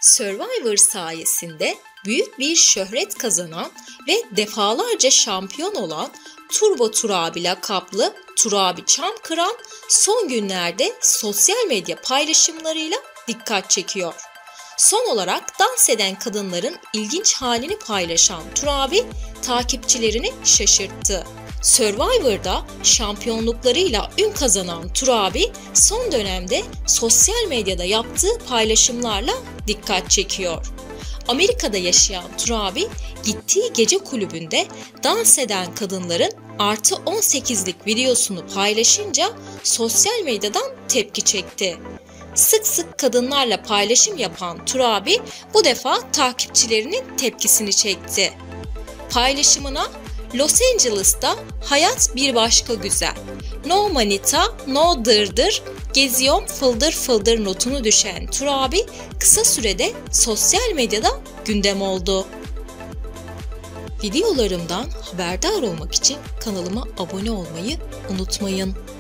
Survivor sayesinde büyük bir şöhret kazanan ve defalarca şampiyon olan Turbo Turabi lakaplı Turabi Çamkıran son günlerde sosyal medya paylaşımlarıyla dikkat çekiyor. Son olarak dans eden kadınların ilginç halini paylaşan Turabi takipçilerini şaşırttı. Survivor'da şampiyonluklarıyla ün kazanan Turabi son dönemde sosyal medyada yaptığı paylaşımlarla dikkat çekiyor. Amerika'da yaşayan Turabi gittiği gece kulübünde dans eden kadınların artı 18'lik videosunu paylaşınca sosyal medyadan tepki çekti. Sık sık kadınlarla paylaşım yapan Turabi bu defa takipçilerinin tepkisini çekti. Paylaşımına Los Angeles'ta hayat bir başka güzel. No manita, no dırdır, geziyorum fıldır fıldır notunu düşen Turabi kısa sürede sosyal medyada gündem oldu. Videolarımdan haberdar olmak için kanalıma abone olmayı unutmayın.